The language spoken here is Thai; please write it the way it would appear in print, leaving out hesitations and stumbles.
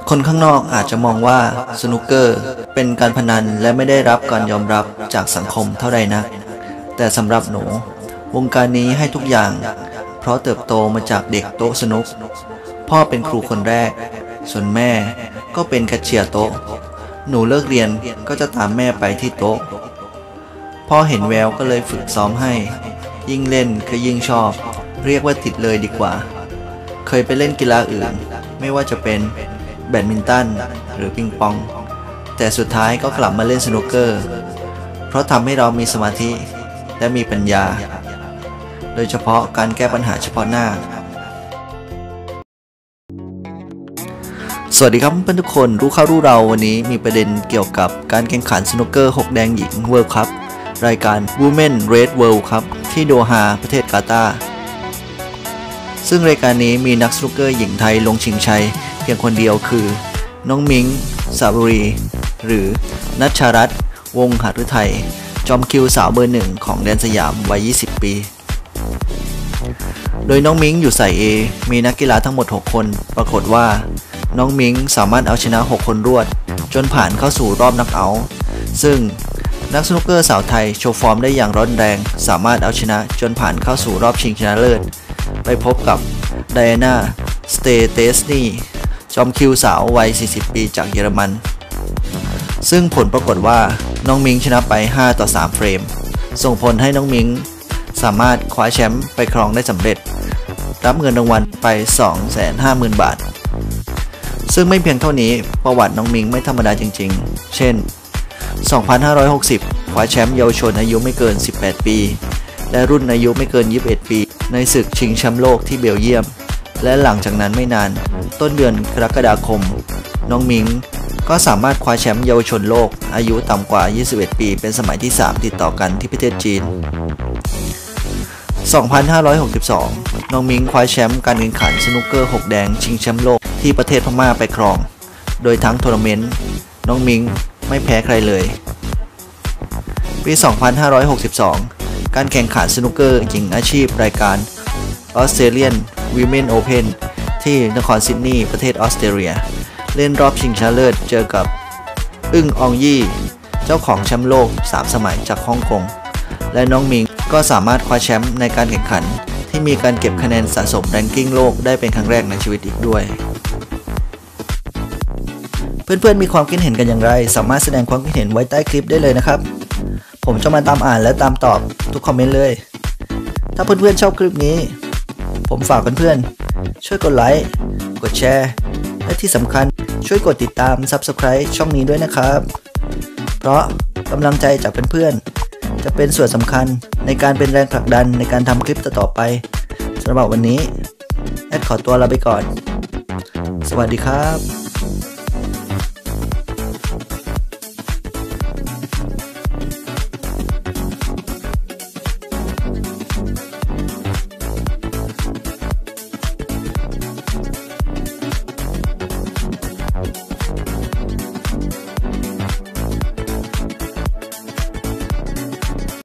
คนข้างนอกอาจจะมองว่าสนุกเกอร์เป็นการพนันและไม่ได้รับการยอมรับจากสังคมเท่าใดนักแต่สำหรับหนูวงการนี้ให้ทุกอย่างเพราะเติบโตมาจากเด็กโต๊ะสนุกพ่อเป็นครูคนแรกส่วนแม่ก็เป็นแคชเชียร์โต๊ะหนูเลิกเรียนก็จะตามแม่ไปที่โต๊ะพ่อเห็นแววก็เลยฝึกซ้อมให้ยิ่งเล่นก็ยิ่งชอบเรียกว่าติดเลยดีกว่าเคยไปเล่นกีฬาอื่นไม่ว่าจะเป็นแบดมินตันหรือปิงปองแต่สุดท้ายก็กลับมาเล่นสนุกเกอร์เพราะทำให้เรามีสมาธิและมีปัญญาโดยเฉพาะการแก้ปัญหาเฉพาะหน้าสวัสดีครับเพื่อนทุกคนรู้เข้ารู้เราวันนี้มีประเด็นเกี่ยวกับการแข่งขันสนุกเกอร์6แดงหญิงเวิลด์คัพรายการ Women Red World ครับที่โดฮาประเทศกาตาร์ซึ่งรายการนี้มีนักสนุกเกอร์หญิงไทยลงชิงชัยเพียงคนเดียวคือน้องมิ้งสาบุรีหรือนัชชารัตน์วงศ์หฤทัยจอมคิวสาวเบอร์หนึ่งของแดนสยามวัย 20 ปี โดยน้องมิ้งอยู่สาย A มีนักกีฬาทั้งหมด 6 คนปรากฏว่าน้องมิ้งสามารถเอาชนะ 6 คนรวดจนผ่านเข้าสู่รอบน็อกเอาท์ซึ่งนักสนุกเกอร์สาวไทยโชว์ฟอร์มได้อย่างร้อนแรงสามารถเอาชนะจนผ่านเข้าสู่รอบชิงชนะเลิศไปพบกับไดอาน่าสเตเตสนีจอมคิวสาววัย 40 ปีจากเยอรมันซึ่งผลปรากฏว่าน้องมิ้งชนะไป 5-3 เฟรมส่งผลให้น้องมิ้งสามารถคว้าแชมป์ไปครองได้สำเร็จรับเงินรางวัลไป 250,000 บาทซึ่งไม่เพียงเท่านี้ประวัติน้องมิ้งไม่ธรรมดาจริงๆเช่น 2560 คว้าแชมป์เยาวชนอายุไม่เกิน 18 ปีและรุ่นอายุไม่เกิน 21 ปีในศึกชิงแชมป์โลกที่เบลเยียมและหลังจากนั้นไม่นานต้นเดือนกรกฎาคมน้องมิ้งก็สามารถคว้าแชมป์เยาวชนโลกอายุต่ำกว่า 21 ปีเป็นสมัยที่ 3 ติดต่อกันที่ประเทศจีน 2562 น้องมิ้งคว้าแชมป์การแข่งขันสนุกเกอร์6แดงชิงแชมป์โลกที่ประเทศพม่าไปครองโดยทั้งทัวร์นาเมนต์น้องมิ้งไม่แพ้ใครเลยปี 2562 การแข่งขันสนุกเกอร์หญิงอาชีพรายการ Australian Women Open ที่นครซิดนีย์ประเทศออสเตรเลียเล่นรอบชิงชนะเลิศเจอกับอึ้งอองยี่เจ้าของแชมป์โลก3 สมัยจากฮ่องกงและน้องมิงก็สามารถคว้าแชมป์ในการแข่งขันที่มีการเก็บคะแนนสะสมแรงกิ้งโลกได้เป็นครั้งแรกในชีวิตอีกด้วยเพื่อนๆมีความคิดเห็นกันอย่างไรสามารถแสดงความคิดเห็นไว้ใต้คลิปได้เลยนะครับผมจะมาตามอ่านและตามตอบทุกคอมเมนต์เลยถ้าเพื่อนๆชอบคลิปนี้ผมฝากเพื่อนๆช่วยกดไลค์กดแชร์และที่สำคัญช่วยกดติดตาม Subscribe ช่องนี้ด้วยนะครับเพราะกำลังใจจากเพื่อนๆจะเป็นส่วนสำคัญในการเป็นแรงผลักดันในการทำคลิปต่อไปสำหรับวันนี้แอดขอตัวลาไปก่อนสวัสดีครับ